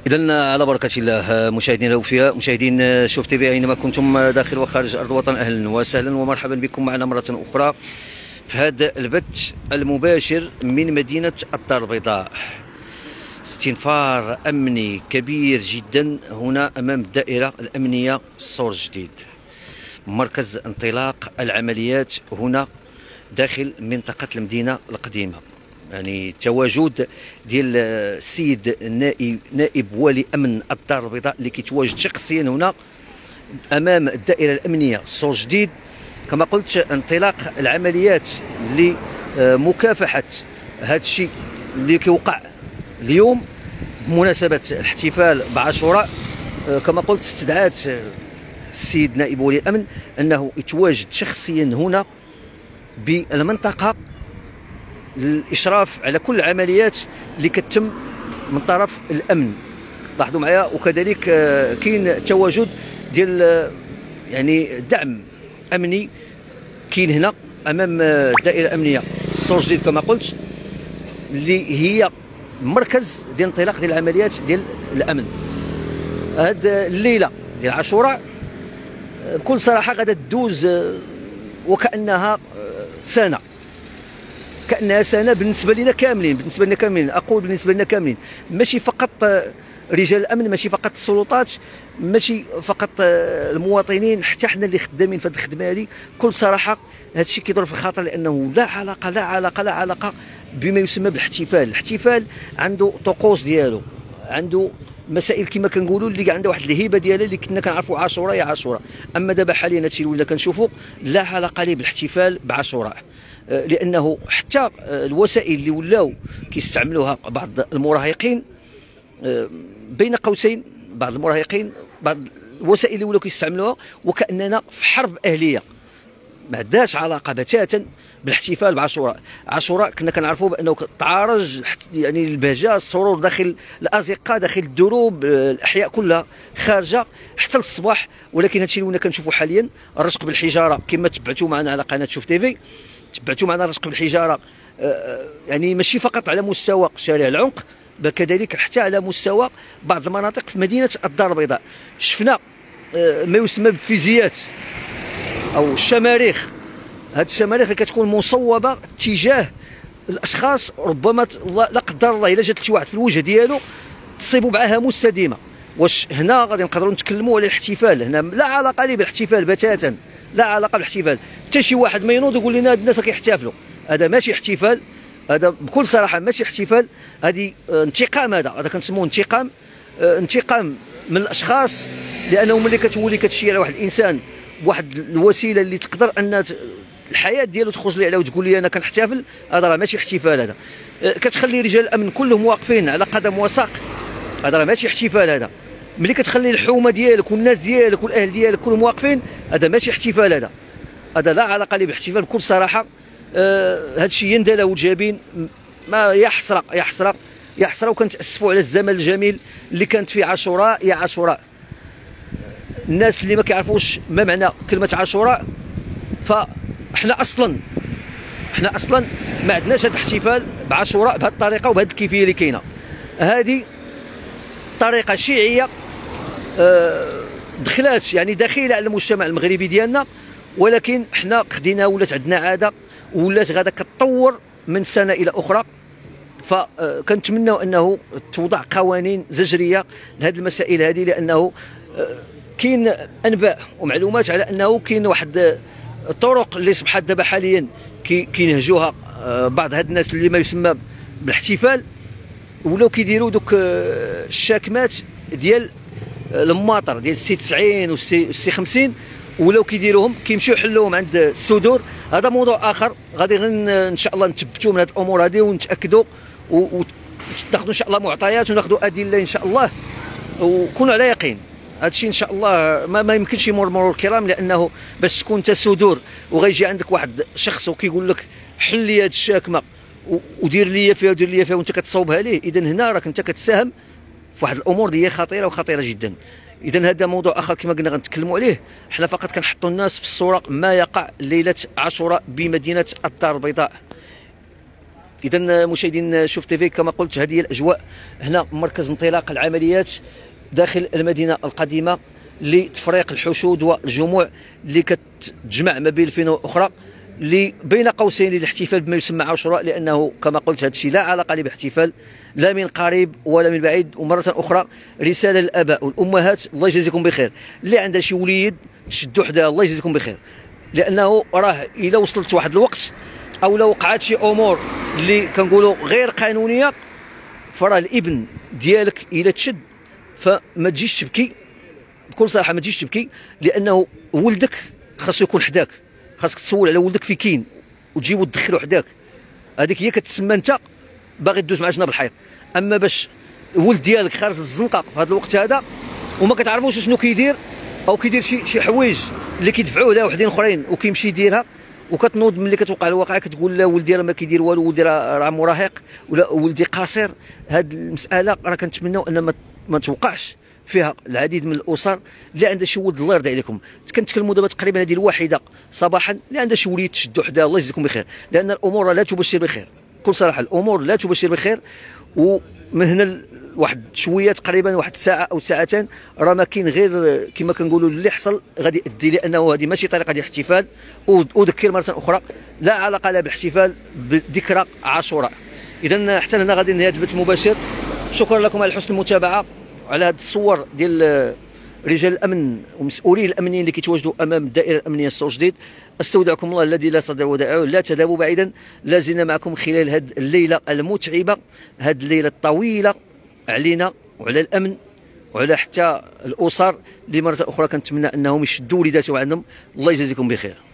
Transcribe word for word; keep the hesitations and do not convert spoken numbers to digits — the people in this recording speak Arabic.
إذا على بركة الله مشاهدينا الأوفياء، مشاهدين شوف تي في أينما كنتم داخل وخارج أرض الوطن، أهلا وسهلا ومرحبا بكم معنا مرة أخرى في هذا البث المباشر من مدينة الدار البيضاء. استنفار أمني كبير جدا هنا أمام الدائرة الأمنية السور الجديد، مركز انطلاق العمليات هنا داخل منطقة المدينة القديمة. يعني تواجد ديال السيد النائب نائب ولي امن الدار البيضاء اللي كيتواجد شخصيا هنا امام الدائره الامنيه السور الجديد. كما قلت، انطلاق العمليات لمكافحه هذا الشيء اللي كيوقع اليوم بمناسبه الاحتفال بعاشوراء. كما قلت، استدعات السيد نائب ولي الامن انه يتواجد شخصيا هنا بالمنطقه للإشراف على كل العمليات اللي كتم من طرف الأمن. لاحظوا معايا، وكذلك كاين تواجد ديال يعني دعم أمني كاين هنا أمام الدائرة الأمنية السور الجديد كما قلت، اللي هي مركز ديال انطلاق ديال العمليات ديال الأمن. هاد الليلة ديال عاشوراء بكل صراحة غادا تدوز وكأنها سنة، كأنها سنة بالنسبة لنا كاملين، بالنسبة لنا كاملين، أقول بالنسبة لنا كاملين، ماشي فقط رجال الأمن، ماشي فقط السلطات، ماشي فقط المواطنين، حتى حنا اللي خدامين في هذه الخدمة هذه. بكل صراحة هذا الشيء كيضر في الخاطر، لأنه لا علاقة لا علاقة لا علاقة بما يسمى بالاحتفال. الاحتفال عنده طقوس ديالو، عنده مسائل كما كنقولوا اللي عندها واحد الهيبه ديالها اللي كنا كنعرفوا عاشوراء يا عاشوراء. اما دابا حاليا هادشي اللي ولا كنشوفوا لا علاقه ليه بالاحتفال بعاشوراء، لانه حتى الوسائل اللي ولاو كيستعملوها بعض المراهقين، بين قوسين بعض المراهقين، بعض الوسائل اللي ولاو كيستعملوها وكاننا في حرب اهليه، ما عندهاش علاقه بتاتا بالاحتفال بعاشوراء. عاشوراء كنا كنعرفوا بانه تعارج يعني البهجه السرور داخل الازقه، داخل الدروب، الاحياء كلها خارجه حتى للصباح. ولكن هادشي اللي ونا كنشوفوا حاليا الرشق بالحجاره، كما تبعتوا معنا على قناه شوف تيفي، تبعتوا معنا الرشق بالحجاره، يعني ماشي فقط على مستوى شارع العنق، بل كذلك حتى على مستوى بعض المناطق في مدينه الدار البيضاء. شفنا ما يسمى بالفيزيات او الشماريخ، هاد الشماريخ اللي كتكون مصوبه تجاه الاشخاص، ربما لا قدر الله الا جات لشي واحد في الوجه ديالو تصيبوا معها مستديمه. واش هنا غادي نقدروا نتكلموا على الاحتفال؟ هنا لا علاقه ليه بالاحتفال بتاتا، لا علاقه بالاحتفال. حتى شي واحد ما ينوض يقول لنا هاد الناس كيحتفلوا، هذا ماشي احتفال، هذا بكل صراحه ماشي احتفال، هذه انتقام. هذا هذا كنسموه انتقام، انتقام من الاشخاص، لانه ملي كتولي كتشي على واحد الانسان بواحد الوسيله اللي تقدر ان الحياه ديالو تخرج لي عليها وتقول لي انا كنحتفل، هذا راه ماشي احتفال. هذا كتخلي رجال الامن كلهم واقفين على قدم وساق، هذا راه ماشي احتفال. هذا ملي كتخلي الحومه ديالك والناس ديالك والاهل ديالك كلهم واقفين، هذا ماشي احتفال. هذا هذا لا علاقه ليه بالاحتفال بكل صراحه. هذا الشيء يندى له الجبين، ما يحسرق يحسرق يحسرق. وكنتاسفوا على الزمن الجميل اللي كانت فيه عاشوراء يا عاشوراء. الناس اللي ما كيعرفوش ما معنى كلمه عاشوراء، فاحنا اصلا احنا اصلا ما عندناش هذا الاحتفال بعاشوراء بهذه الطريقه وبهذه الكيفيه اللي كاينه. هذه طريقه شيعيه دخلات يعني داخله على المجتمع المغربي ديالنا، ولكن حنا خديناها ولات عندنا عاده، ولات غادا كتطور من سنه الى اخرى. فكنتمناو انه توضع قوانين زجريه لهذه المسائل هذه، لانه كاين انباء ومعلومات على انه كاين واحد الطرق اللي صبحت دابا حاليا كينهجوها بعض هاد الناس اللي ما يسمى بالاحتفال، ولاو كيديروا دوك الشاكمات ديال الماطر ديال السي تسعين والسي خمسين، ولاو كيديروهم كيمشيو يحلوهم عند الصدور. هذا موضوع اخر غادي غير ان شاء الله نثبتوا من هذه الامور هذه ونتاكدوا وناخذوا ان شاء الله معطيات وناخذوا ادله ان شاء الله، وكونوا على يقين. هذا الشيء ان شاء الله ما, ما يمكنش يمر مرور الكرام، لانه باش تكون انت صدور وغيجي عندك واحد شخص وكيقول لك حل لي هذه الشاكمه ودير لي فيها ودير لي فيها وانت كتصوبها ليه، اذا هنا راك انت كتساهم في واحد الامور دي خطيره وخطيره جدا. اذا هذا موضوع اخر كما قلنا غنتكلموا عليه. حنا فقط كنحطوا الناس في الصوره ما يقع ليله عاشوراء بمدينه الدار البيضاء. اذا مشاهدين شوف تيفي، كما قلت هذه الاجواء هنا مركز انطلاق العمليات داخل المدينه القديمه لتفريق الحشود والجموع اللي كتجمع ما بين الفين واخرى، اللي بين قوسين للاحتفال بما يسمى عاشوراء، لانه كما قلت هذا الشيء لا علاقه له باحتفال لا من قريب ولا من بعيد. ومره اخرى رساله للاباء والامهات، الله يجازيكم بخير، اللي عنده شي وليد شدوا حداه، الله يجازيكم بخير، لانه راه الا وصلت واحد الوقت او لو وقعت شي امور اللي كنقولوا غير قانونيه، فراه الابن ديالك الا تشد فما تجيش تبكي، بكل صراحه ما تجيش تبكي، لانه ولدك خاصو يكون حداك، خاصك تسول على ولدك في كاين وتجيبو تدخلو حداك، هذيك هي كتسمى انت باغي دوز مع جناب الحيط. اما باش الولد ديالك خارج الزنقه في هذا الوقت هذا وما كتعرفوش شنو كيدير، او كيدير شي شي حوايج اللي كيدفعوه له وحدين اخرين وكيمشي يديرها، وكتنوض ملي كتوقع الواقعه كتقول لا ولدي راه ما كيدير والو، ولدي راه مراهق ولا ولدي قاصر. هذه المساله راه كنتمناو ان ما ما توقعش فيها العديد من الاسر اللي عندها شي ولد، الله يرضي عليكم. كنتكلموا دابا تقريبا هذه الواحده صباحا اللي عندها شي وليد تشدوا حداه، الله يجزيكم بخير، لان الامور لا تبشر بخير، بكل صراحه الامور لا تبشر بخير. ومن هنا واحد شويه تقريبا واحد ساعه او ساعتين راه ما كاين غير كما كنقولوا اللي حصل غادي يؤدي، لانه هذه ماشي طريقه ديال الاحتفال. واذكر مره اخرى لا علاقه لها بالاحتفال بذكرى عاشوراء. اذا حتى هنا غادي ننهي هذا البث المباشر. شكرا لكم على حسن المتابعه على هذه الصور ديال رجال الامن ومسؤولي الامنيين اللي كيتواجدوا امام الدائره الامنيه السوق جديد. استودعكم الله الذي لا تضيع ودائعه، لا تذهبوا بعيدا، لا زلنا معكم خلال هذه الليله المتعبه، هذه الليله الطويله علينا وعلى الامن وعلى حتى الاسر اللي مره اخرى كنتمنى انهم يشدوا وليداتهم عنهم. الله يجازيكم بخير.